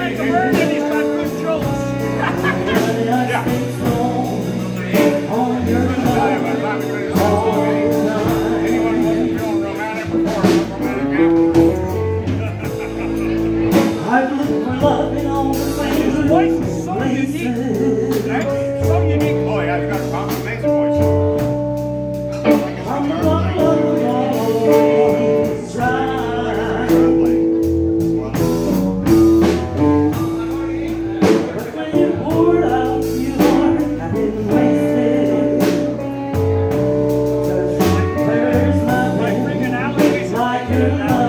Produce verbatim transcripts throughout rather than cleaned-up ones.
make him earn it. He's got good jokes. Yeah. Anyone wasn't feeling romantic before, romantic after. I've looked for love in all the places. His voice is so unique. Actually, so unique. Oh yeah, he's got a amazing voice. I'm the one of the wrongs, right. But when you poured out your heart, I didn't waste it. Just there's nothing Like freaking Alex. like your love.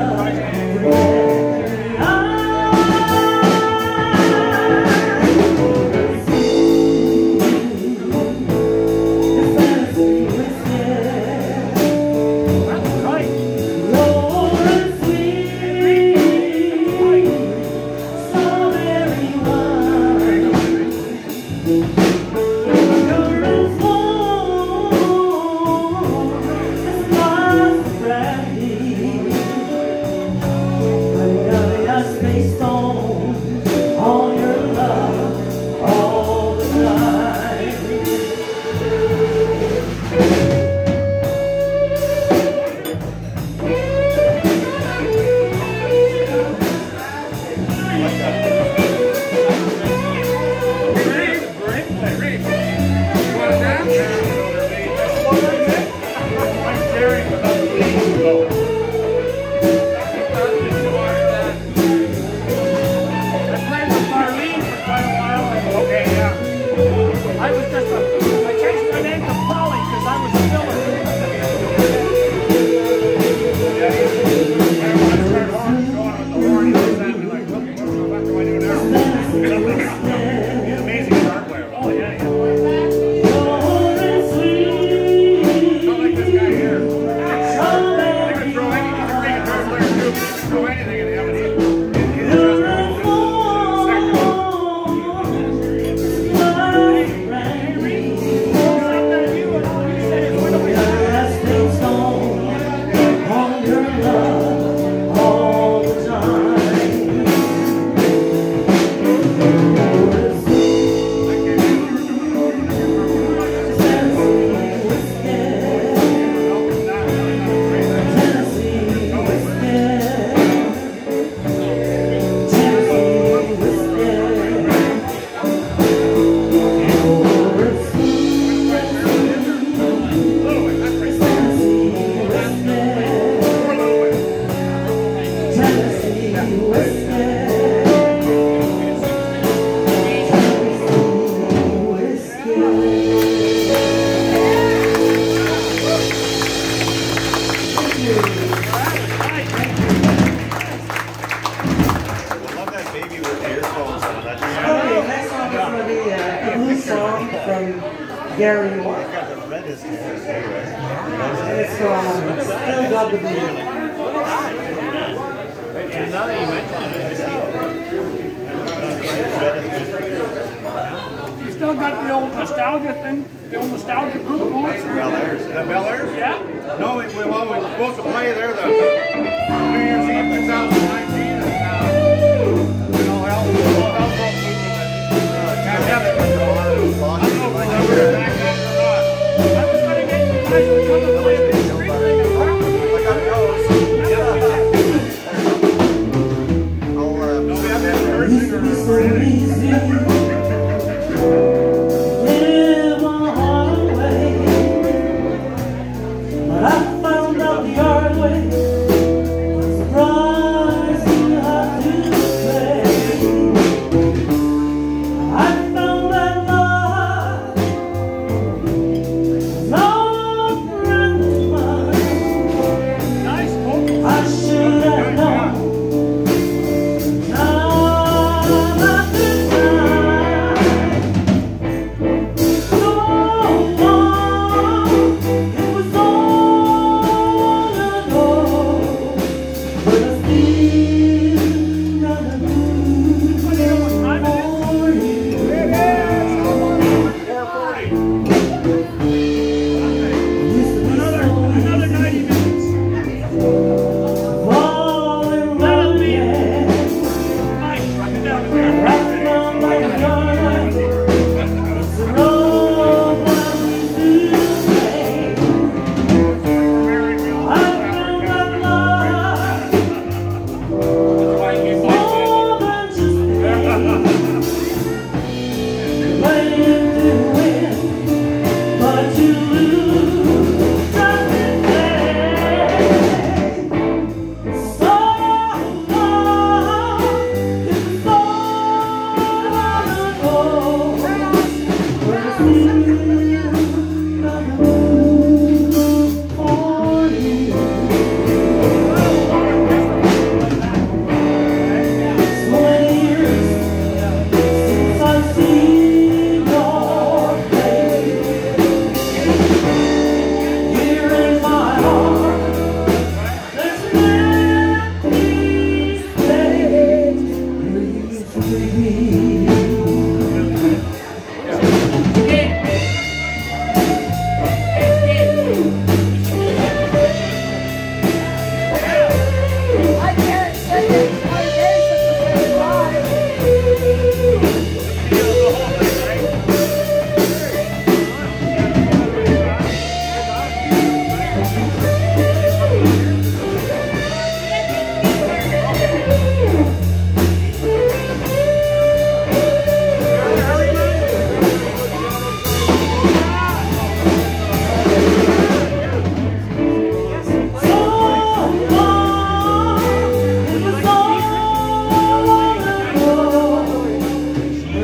Gary Moore. And it's from Still Got the Beat. You still got the old nostalgia thing, the old nostalgia group going? Bel Airs. Is that Bel Airs? Yeah. No, we, we, well, we were supposed to play there the New Year's Eve two thousand nineteen, and uh, you know, hell, hell, hell, pandemic was going on. I don't know if we're ever back in or not. I was going to get you guys to come and play the street thing in Brown. I got to go. I'll, uh, no, we haven't had rehearsing or, or anything. Live on a highway, but I found out the hard way. Surprise you have to play. I found that love is no friend of mine. Nice vocal. I should have known. Time after time.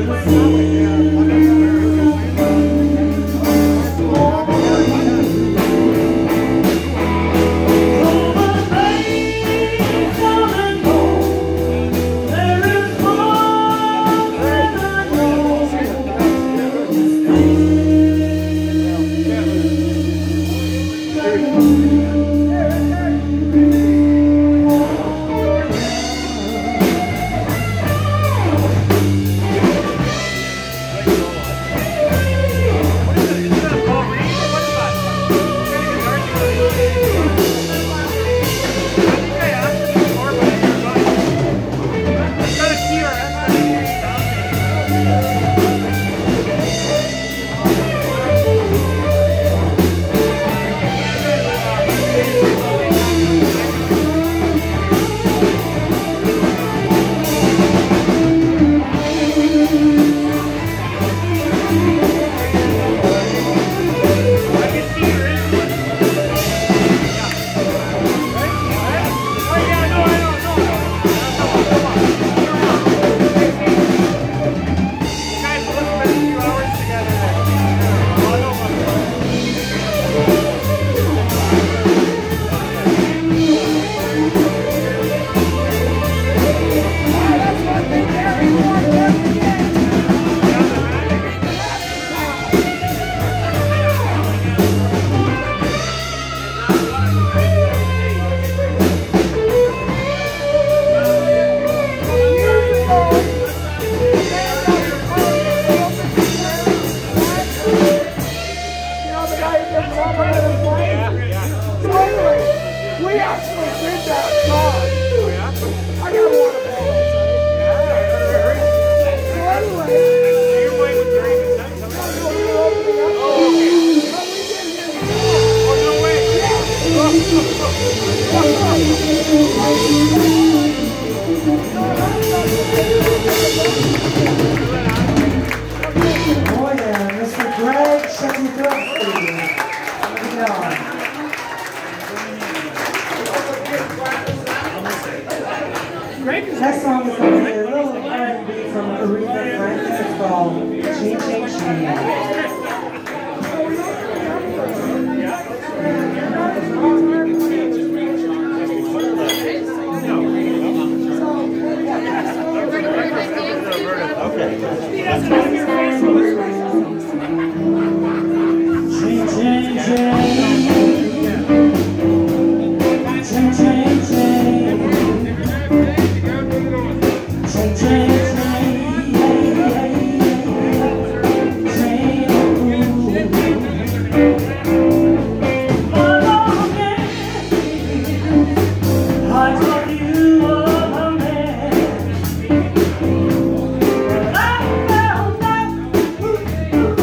Oh yeah, Mister Greg Shepardowski. Next song is going to be a little R and B from Aretha Franklin. It's called Ching Ching Ching. Ooh.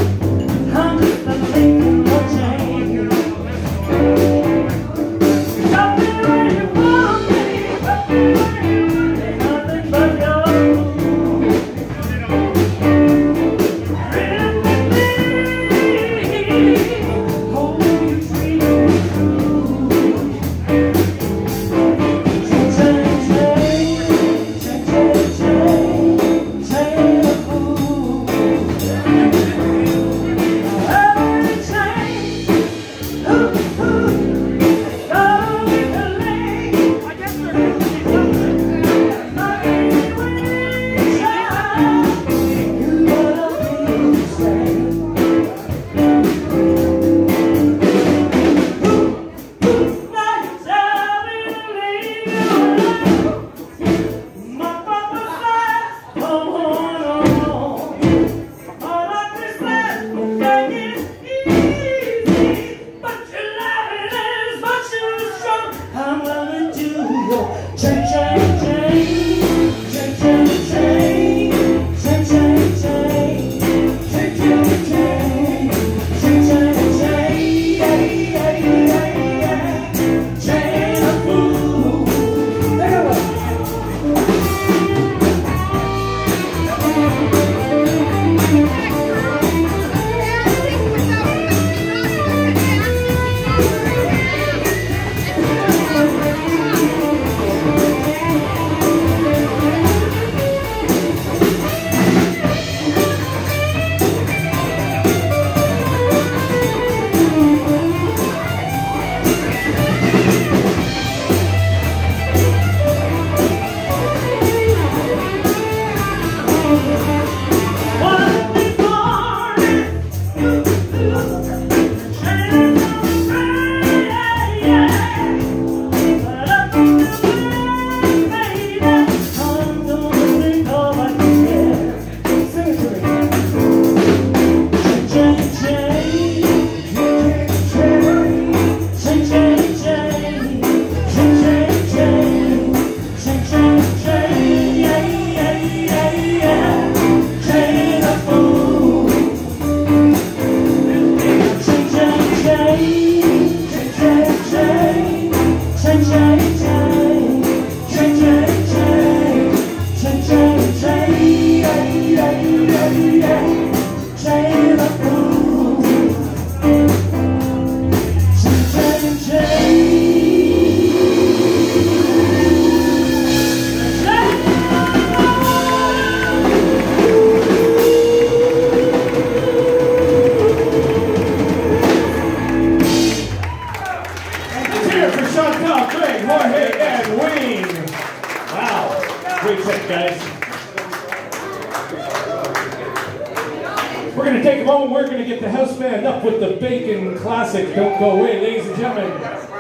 microphone, we're going to get the house band up with the Bacon classic, Don't Go Away, ladies and gentlemen.